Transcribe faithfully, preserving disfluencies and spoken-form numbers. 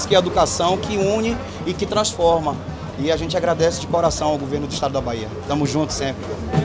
isso que é educação, que une e que transforma. E a gente agradece de coração ao governo do estado da Bahia. Tamo junto sempre.